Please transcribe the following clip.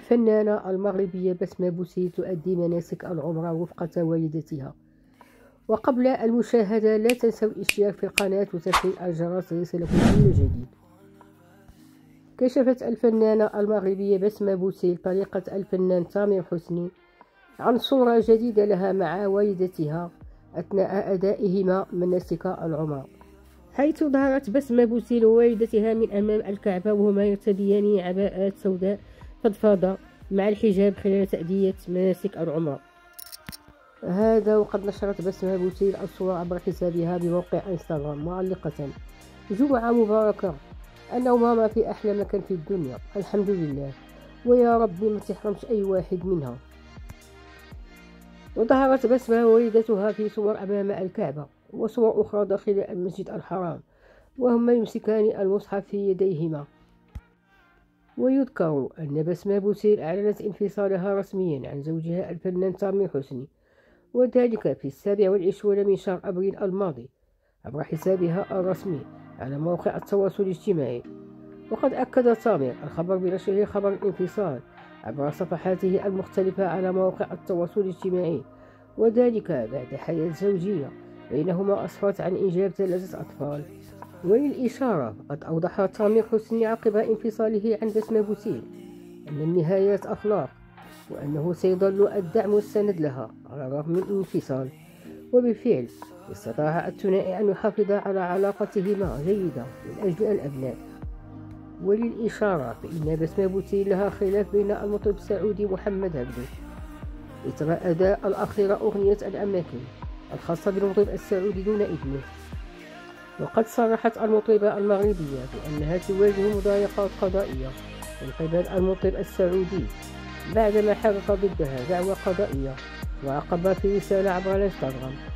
الفنانة المغربية بسمة بوسيل تؤدي مناسك العمرة وفق والدتها. وقبل المشاهدة لا تنسوا الاشتراك في القناة وتفعيل الجرس ليصلكم كل جديد. كشفت الفنانة المغربية بسمة بوسيل طريقة الفنان تامر حسني عن صورة جديدة لها مع والدتها أثناء أدائهما مناسك العمرة، حيث ظهرت بسمة بوسيل ووالدتها من أمام الكعبة وهما يرتديان عباءات سوداء فضفاضة مع الحجاب خلال تأدية مناسك العمرة. هذا وقد نشرت بسمة بوسيل الصورة عبر حسابها بموقع انستغرام معلقة: جمعة مباركة، أنا وماما في أحلى مكان في الدنيا الحمد لله، ويا ربي ما تحرمش أي واحد منها. وظهرت بسمة ووالدتها في صور أمام الكعبة وصور أخرى داخل المسجد الحرام وهما يمسكان المصحف في يديهما. ويذكر أن بسمة بوسيل أعلنت انفصالها رسميا عن زوجها الفنان تامر حسني، وذلك في 27 من شهر أبريل الماضي عبر حسابها الرسمي على موقع التواصل الاجتماعي. وقد أكد تامر الخبر بنشره خبر الانفصال عبر صفحاته المختلفة على مواقع التواصل الاجتماعي، وذلك بعد حياة زوجية بينهما أسفرت عن إنجاب 3 أطفال. وللإشارة فقد أوضح تامر حسني عقب انفصاله عن بسمة بوسيل أن النهايات أخلاق، وأنه سيظل الدعم والسند لها على الرغم من الانفصال. وبالفعل استطاع الثنائي أن يحافظ على علاقتهما جيدة من أجل الأبناء. وللإشارة فإن بسمة بوسيل لها خلاف بين المطرب السعودي محمد عبده إثر أداء الأخيرة أغنية الأماكن الخاصة بالمطرب السعودي دون إذنه. وقد صرحت المطربة المغربية بأنها تواجه مضايقات قضائية من قبل المطرب السعودي بعدما حقق ضدها دعوى قضائية، وعقب في رسالة عبر الانستغرام: